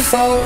for.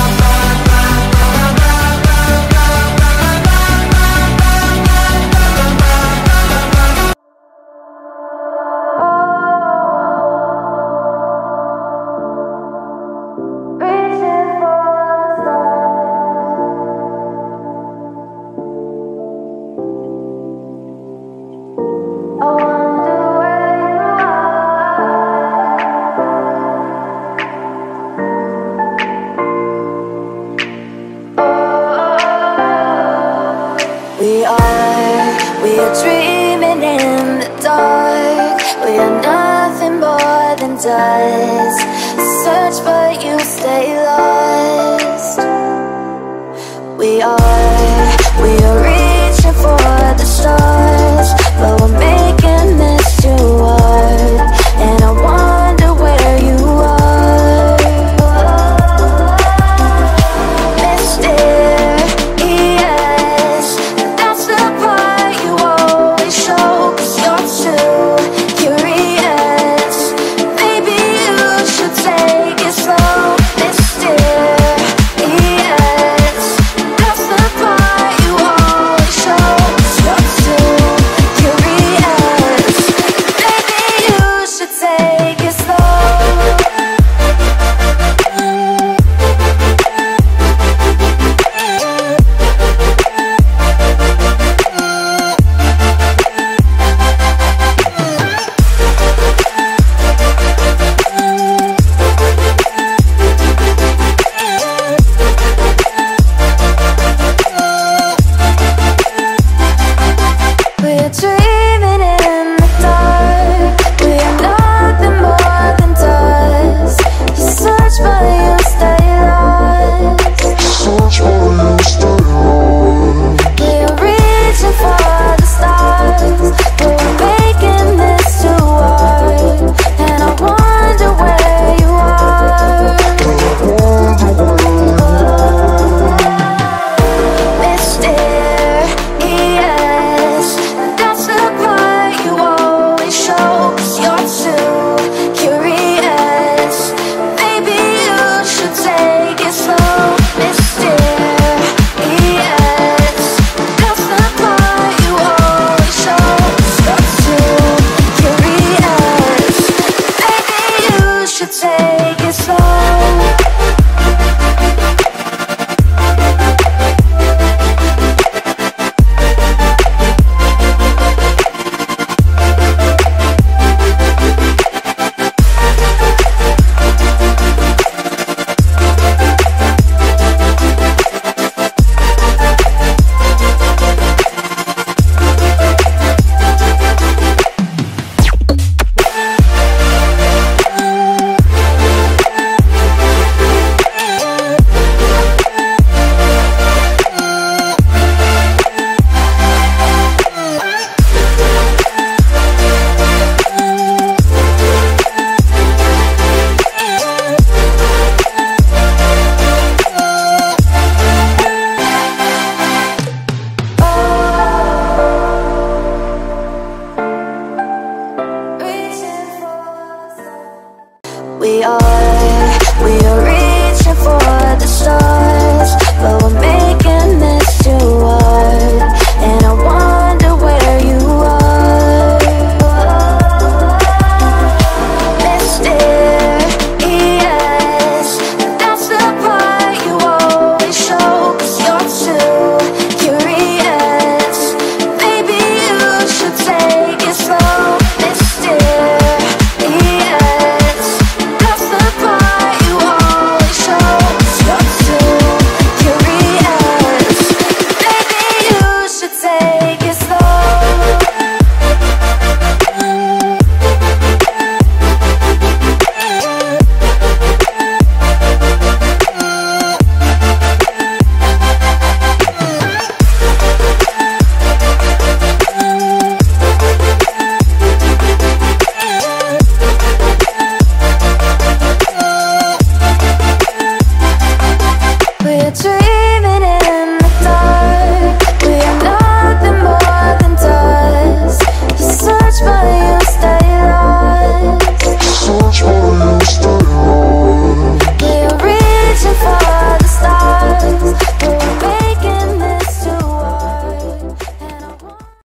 We are dreaming in the dark. We are nothing more than dust. Search but you stay lost. We are reaching for the stars, but we're making this too hard. And I wonder where you are. We are reaching for the stars, but we're making this too hard. And I wonder where you are. Mysterious, that's the part you always show, 'cause you're too curious. Maybe you should take it slow. Mysterious, that's the part you always show, 'cause you're too curious. Maybe you should take it slow. We're dreaming in the dark. We are nothing more than dust. You search but you stay lost. Search but you